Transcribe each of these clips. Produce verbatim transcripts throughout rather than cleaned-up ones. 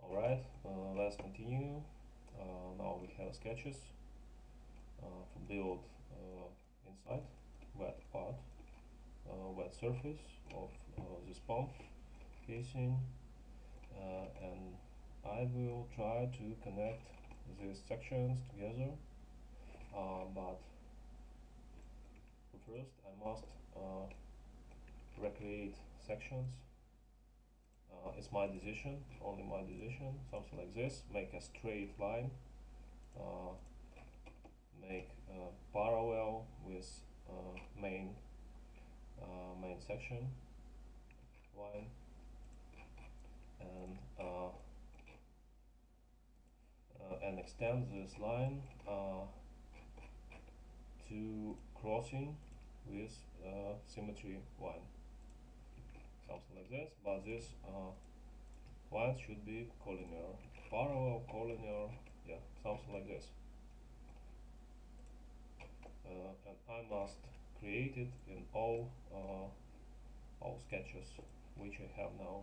Alright, uh, let's continue. Uh, now we have sketches uh, for build uh, inside wet part, uh, wet surface of uh, this pump casing, uh, and I will try to connect these sections together, uh, but first I must uh, recreate sections. Uh, it's my decision, only my decision, something like this. Make a straight line, uh, make uh, parallel with uh, main uh, main section line, and uh, uh, and extend this line uh, to crossing with uh, symmetry line, something like this. But this uh, line should be collinear, parallel, collinear, yeah, something like this. Uh, and I must create it in all uh, all sketches which I have now.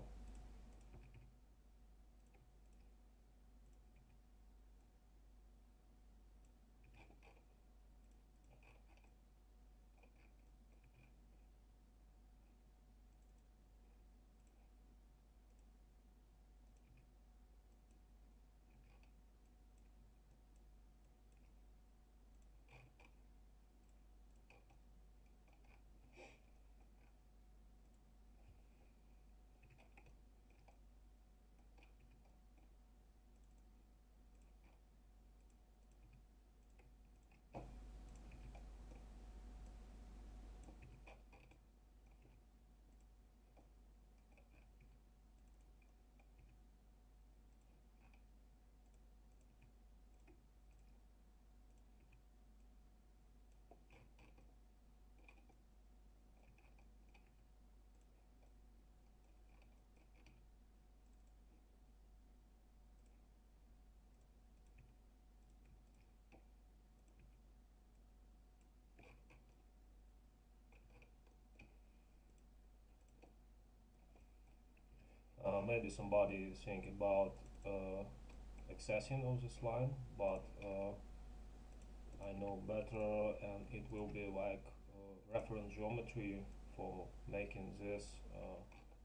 Uh, maybe somebody think about uh, accessing of this line, but uh, I know better, and it will be like uh, reference geometry for making this uh,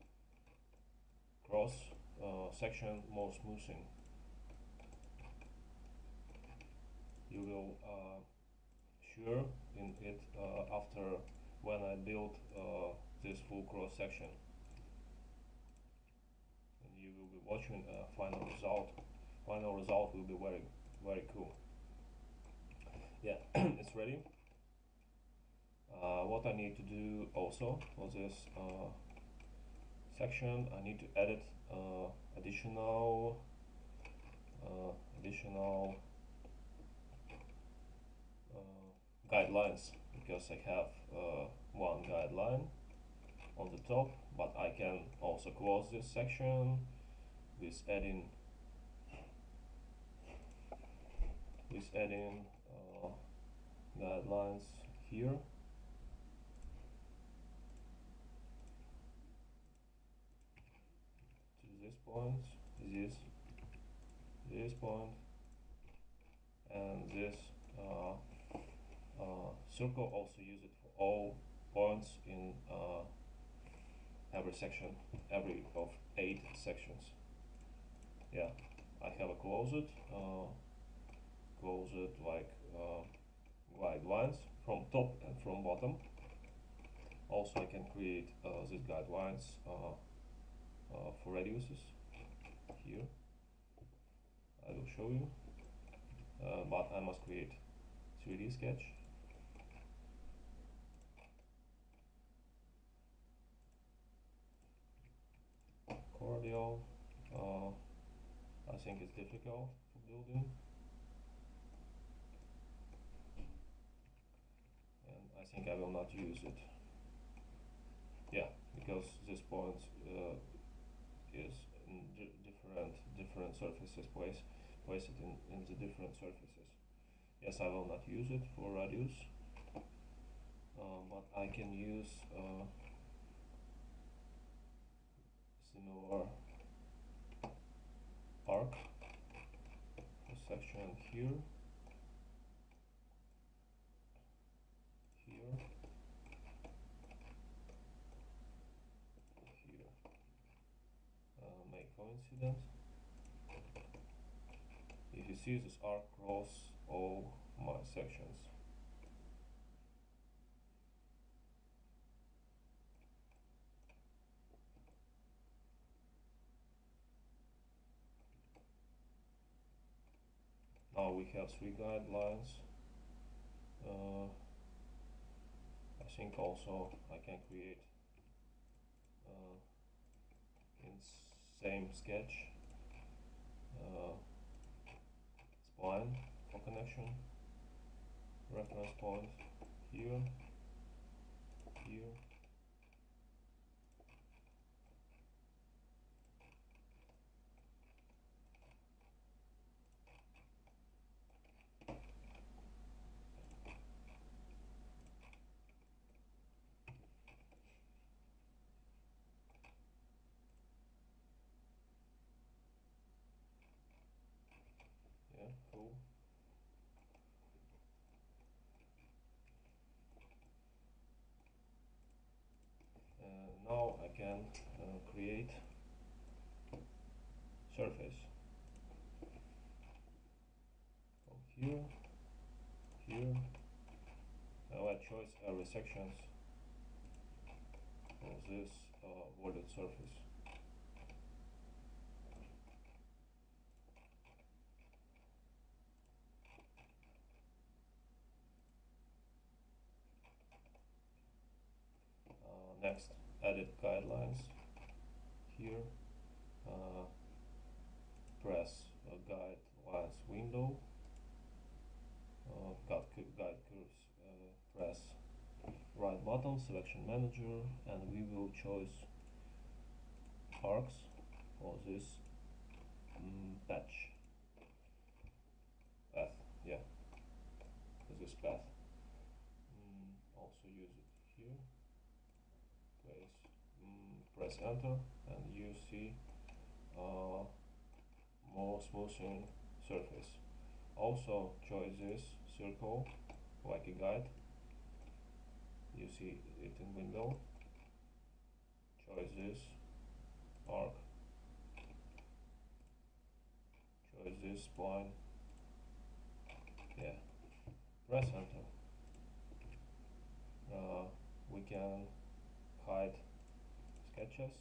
cross uh, section more smoothing. You will uh, sure in it uh, after when I build uh, this full cross section. You will be watching a final result. Final result will be very, very cool. Yeah, it's ready. Uh, what I need to do also for this uh, section, I need to edit uh, additional, uh, additional uh, guidelines, because I have uh, one guideline on the top, but I can also close this section with adding with adding uh, guidelines here. To this point, this, this point, and this uh, uh, circle. Also use it for all points in uh, every section, every of eight sections. Yeah, I have a closed, uh, closed like uh, guidelines from top and from bottom. Also, I can create uh, these guidelines uh, uh, for radiuses here. I will show you, uh, but I must create three D sketch. Cordial. Uh, I think it's difficult for building, and I think I will not use it. Yeah, because this point uh, is in different different surfaces, place place it in, in the different surfaces. Yes, I will not use it for radius, uh, but I can use uh, similar arc for section here, here, here. Uh, make coincident. If you see, this arc cross all my sections. Now we have three guidelines. Uh, I think also I can create uh, in same sketch uh, spline for connection, reference point here, here. Yeah, cool. Uh, now I can uh, create surface from here, here. Now I choose every sections of this uh, volute surface. Uh, next, edit guidelines. Here, uh, press uh, guidelines window. Uh, guide, guide curves. Uh, press right button, selection manager, and we will choose arcs for this um, patch path. Yeah, for this path. Mm, also use it here. Place, mm, press enter, and you see uh, more smoothing surface. Also choose this circle like a guide. You see it in window. Choose this arc. Choose this spline. Yeah. Press enter. Uh, we can hide sketches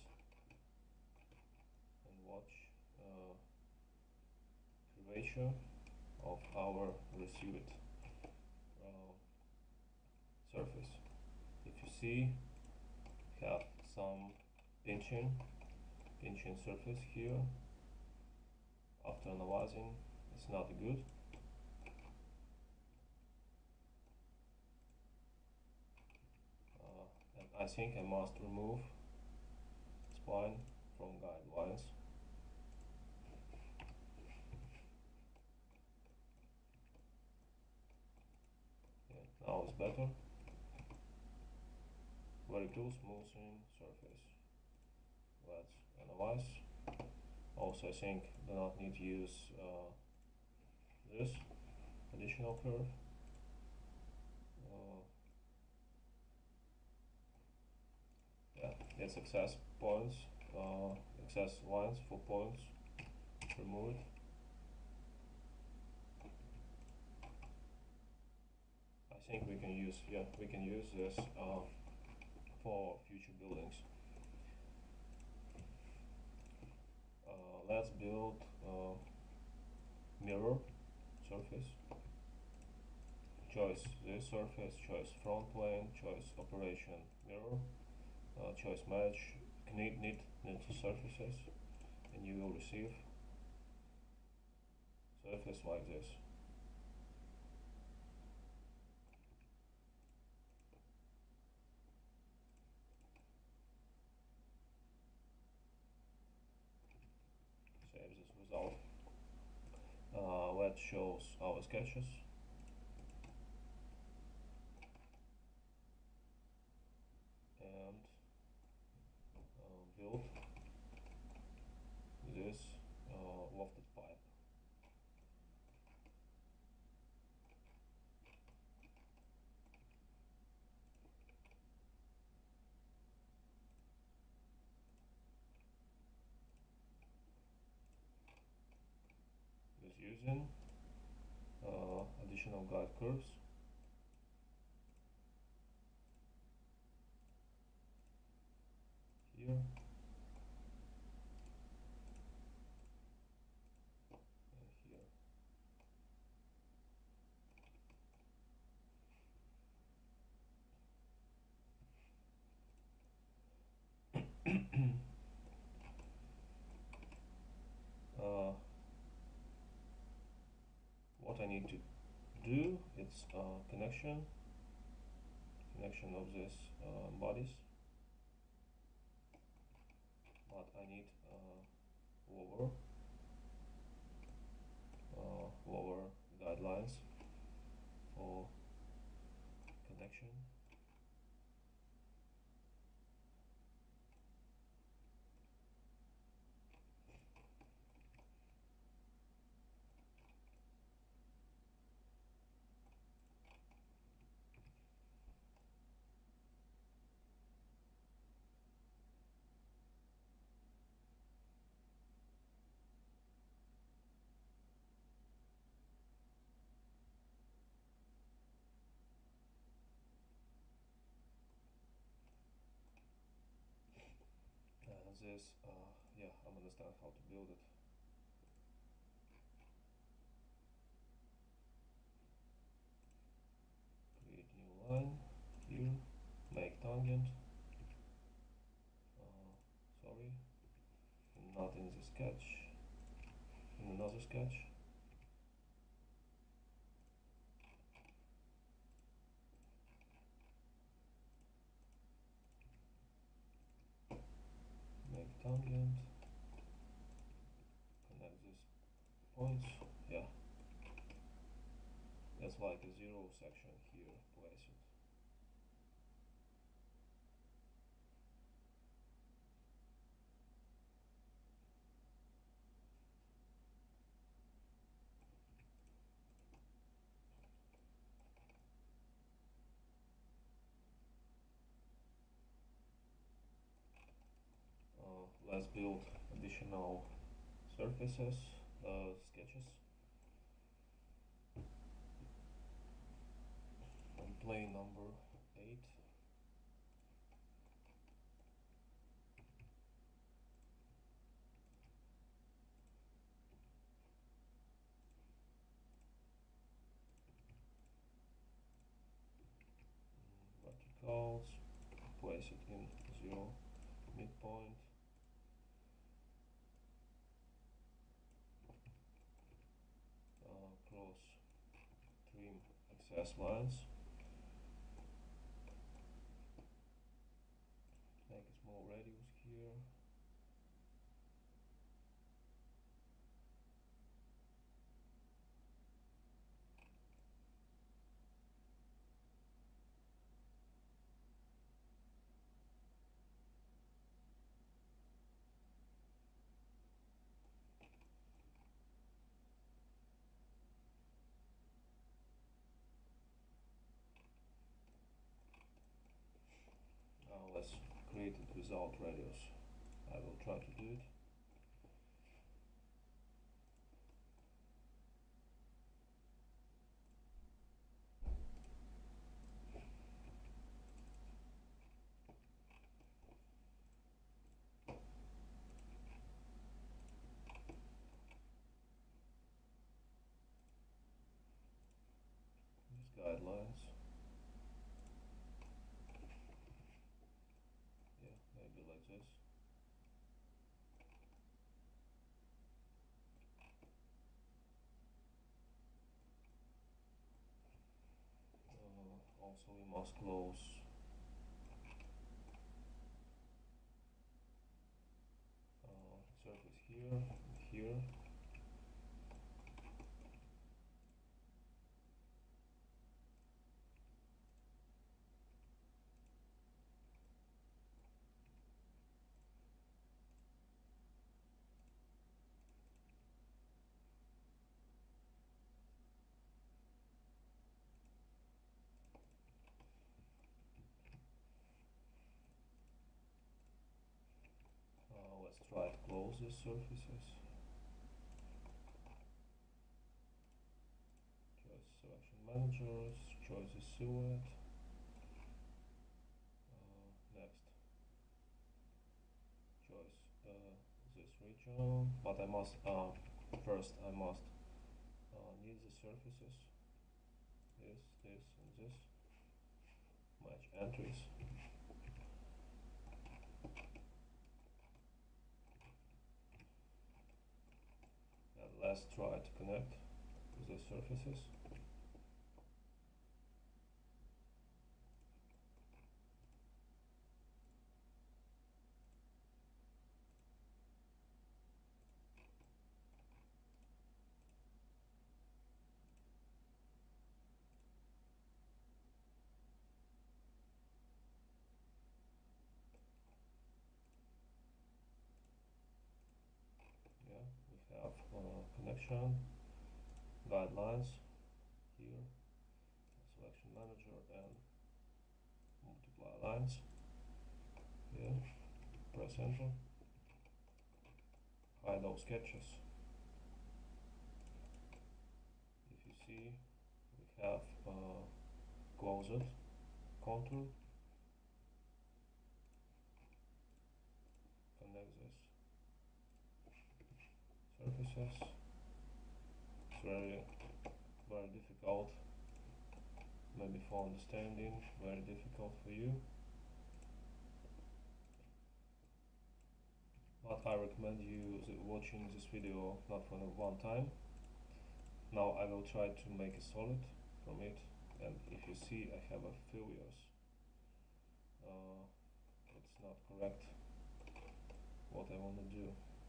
and watch uh, curvature of our received uh, surface. If you see, have some pinching, pinching surface here. After analyzing, it's not good. Uh, and I think I must remove spline from guidelines. Yeah, now it's better. Very cool, smoothing surface. Let's analyze. Also, I think do not need to use uh, this additional curve. Uh, yeah, it's excess points, uh, excess lines for points. Remove it. I think we can use, yeah, we can use this uh, for future buildings. Uh, let's build uh, mirror surface. Choose this surface, choose front plane, choose operation mirror, uh, choose match, knit, knit, knit surfaces, and you will receive surface like this. Save this result. Uh, let's show our sketches. And uh, build this uh, wafted pipe. Just using uh, additional guide curves. Here. uh, what I need to do, it's uh, connection connection of these uh, bodies, but I need uh, lower uh, lower guidelines for connection. And this, uh, yeah, I understand how to build it. Create new line here, make tangent. Uh, sorry, not in the sketch, in another sketch. Make tangent, connect these points, yeah. That's like a zero section here, place it. Uh, let's build additional surfaces, uh, sketches. On plane number eight. Verticals, place it in zero midpoint. Uh, cross trim excess lines. Make a small radius here. Now let's create it without radius. I will try to do it. These guidelines. Yeah, maybe like this. Uh, also we must close uh, surface here and here. all these surfaces. Choose selection managers, choose the silhouette. Uh, next, choose uh, this region, but I must uh, first I must uh, need the surfaces. This, this, and this. Match entries. And let's try to connect to the surfaces. Yeah, we have uh, connection, guidelines here, selection manager, and multiply lines. Here, press enter. Hide all sketches. If you see, we have uh, closed contour. Connect this surfaces. It's very, very difficult, maybe for understanding, very difficult for you. But I recommend you watching this video not for one time. Now I will try to make a solid from it, and if you see I have a failures, uh, it's not correct what I want to do.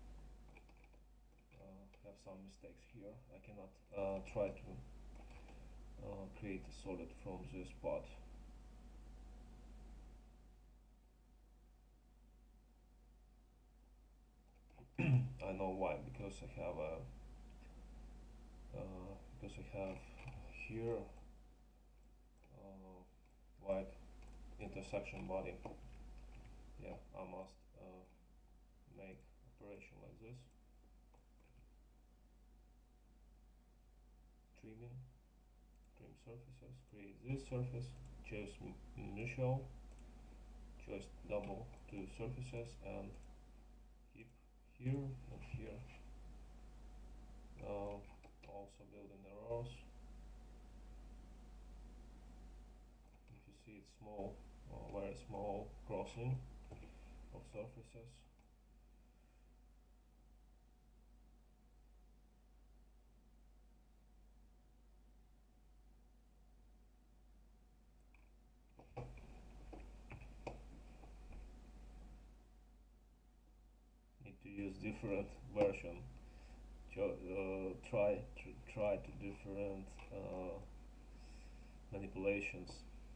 Uh, have some mistakes here. I cannot uh, try to uh, create a solid from this part. I know why, because I have a uh, because I have here uh, white intersection body. Yeah, I must uh, make operation like this. Trimming, trim surfaces, create this surface, choose neutral, choose double two surfaces, and keep here and here. Uh, also building arrows. If you see it's small, uh, very small crossing of surfaces. Need to use different version. Uh, try to try to different uh, manipulations.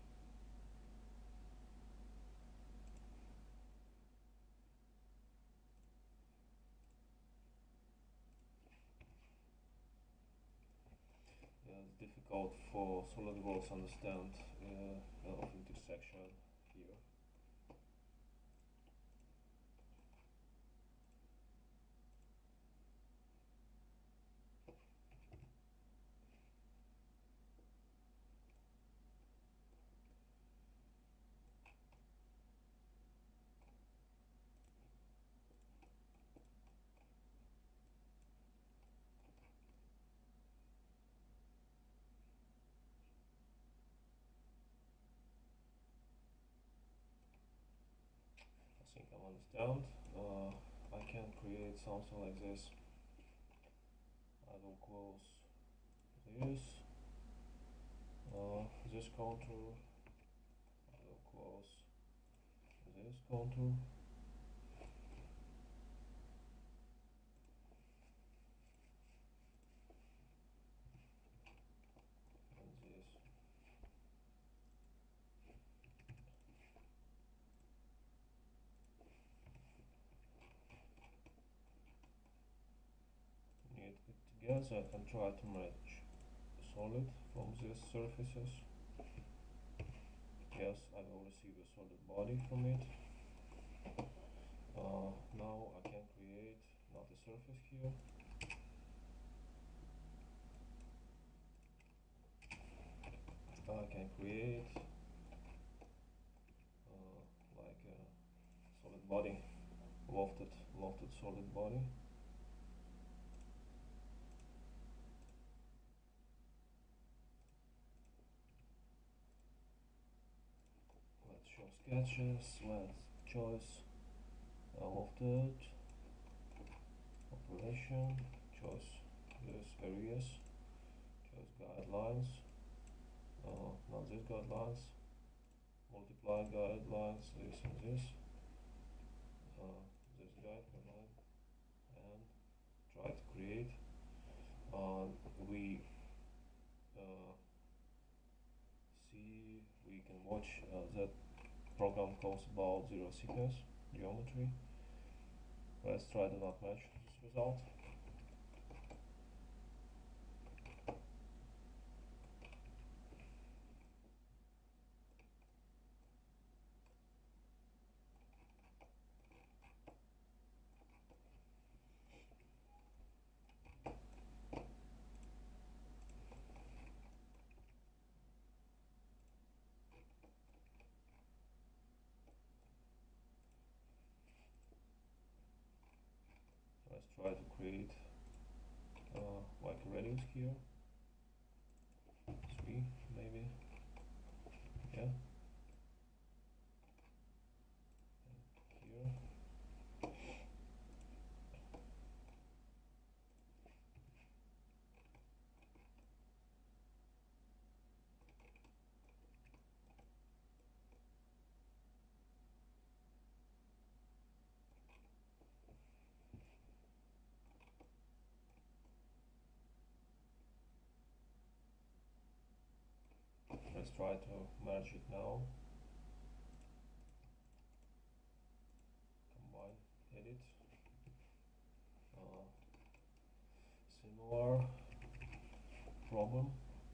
Yeah, it's difficult for SolidWorks understand uh, of intersection here. I think I understand. Uh, I can create something like this. I will close this, uh, this contour. I will close this contour. And this. Knit it together and try to match solid from these surfaces. Yes, I will receive a solid body from it. Uh, now I can create not a surface here. I can create uh, like a solid body, lofted, lofted solid body. Let's show sketches. Let's choose a lofted operation. Choose these areas. Choose guidelines. Uh, not these guidelines. Multiply guidelines. This and this. Uh, this guideline, and try to create. Uh, we uh, see we can watch uh, that program calls about zero thickness geometry. Let's try to not match this result. Let's try to create uh, like a radius here, three maybe, yeah, and here. Let's try to merge it now. Combine, edit. Uh, similar problem.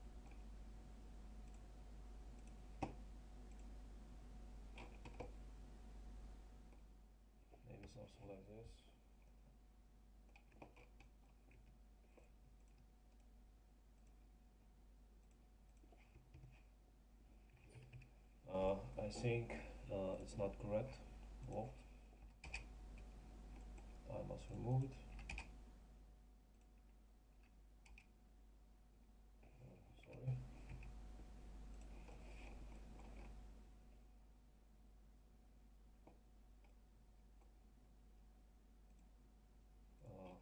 Maybe something like this. Uh, I think uh, it's not correct. Blocked. I must remove it. Uh, sorry. Uh,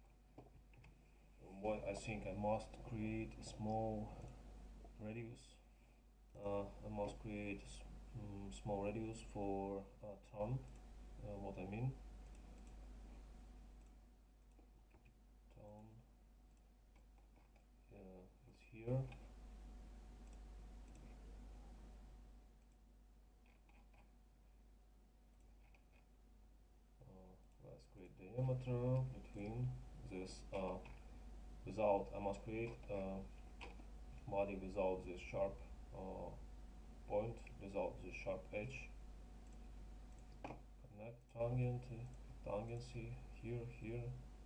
what I think I must create a small radius. Uh, I must create um, small radius for a ton. Uh, what I mean. Ton uh, is here. Uh, let's create diameter between this. Uh, without I must create a body without this sharp uh, point, without this sharp edge. Connect tangent, tangency here, here.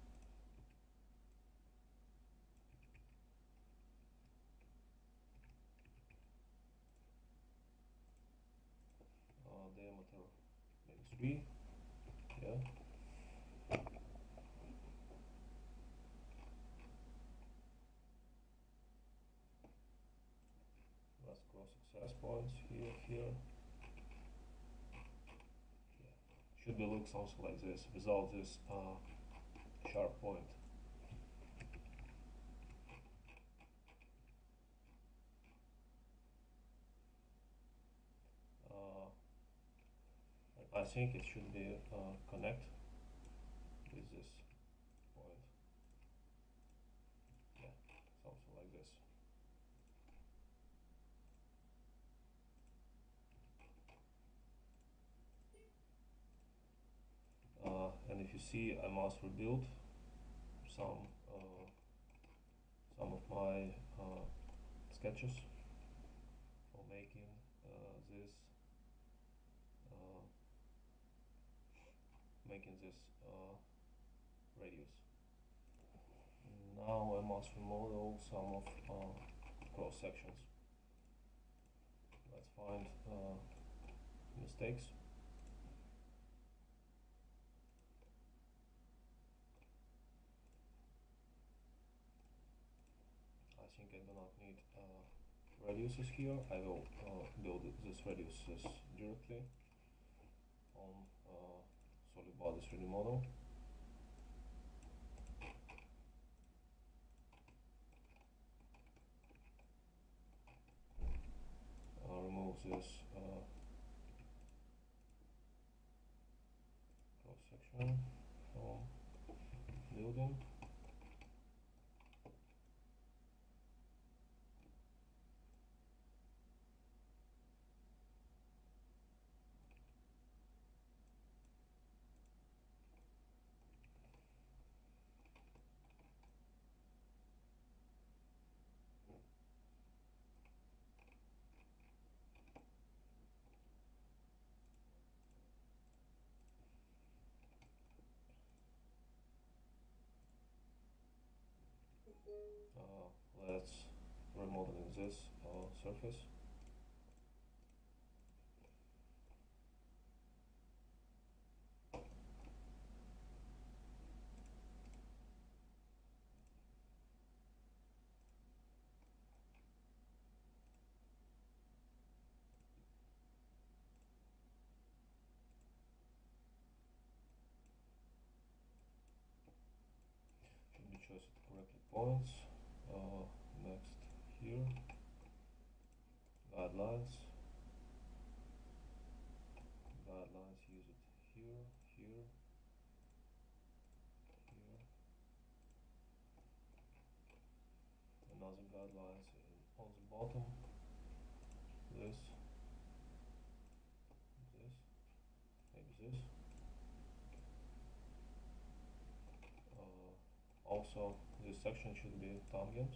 Uh, diameter maybe three, yeah. Let's cross access points here, here. Yeah. Should be look something like this without this uh, sharp point. Uh, I think it should be uh, connect with this point. Yeah, something like this. Uh, and if you see, I must rebuild some uh, some of my uh, sketches for making uh, this uh, making this uh, radius. Now I must remodel some of uh, cross sections. Let's find uh, mistakes. I think I do not need uh, radiuses here. I will uh, build these radiuses directly on uh, solid body three D model. Uh, remove this uh, cross section from building. Uh, let's remodeling this uh, surface. Should be chosen correctly points. Uh, next here, guidelines. Guidelines, use it here, here, here. Another guidelines in, on the bottom. This, this, maybe this. Uh, also, this section should be tangent.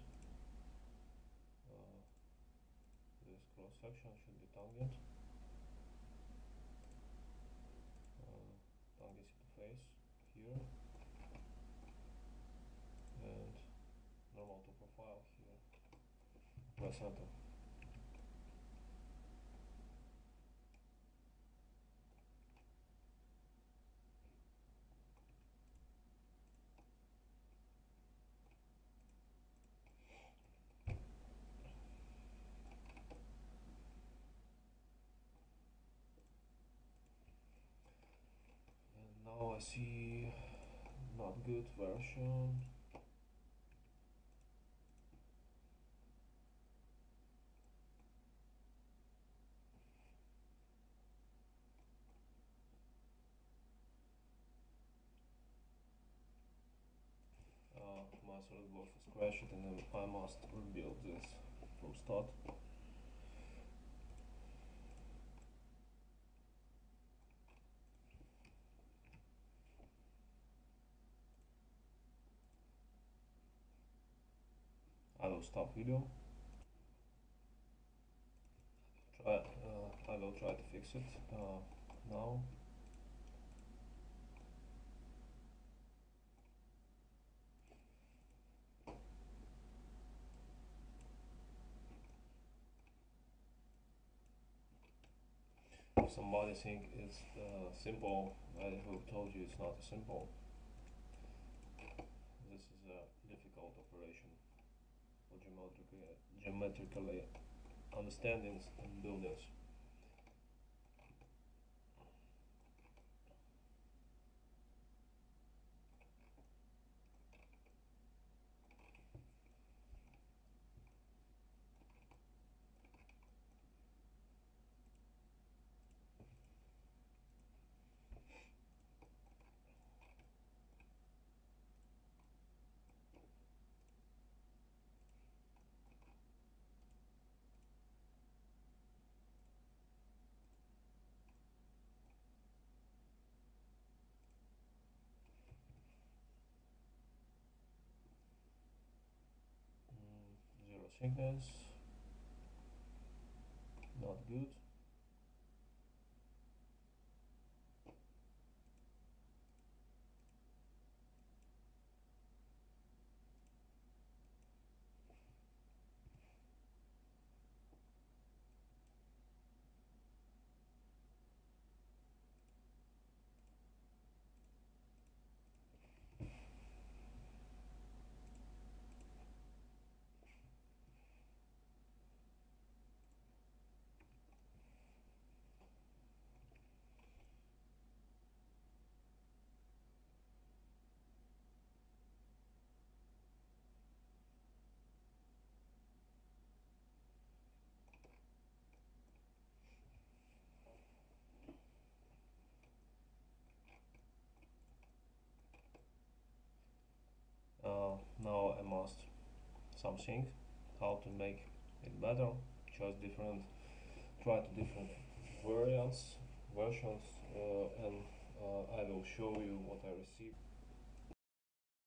Uh, this cross section should be tangent. Uh, tangent to face here, and normal to profile here. Press enter. And now I see not good version. Uh, my SolidWorks is crashed and then I must rebuild this from start. I will stop video. Try, uh, I will try to fix it uh, now. If somebody think it's uh, simple, I have told you it's not simple. This is a difficult operation for geometrically, geometrically understandings and buildings. Zero thickness, not good. something, how to make it better, choose different, try to different variants, versions, uh, and uh, I will show you what I received.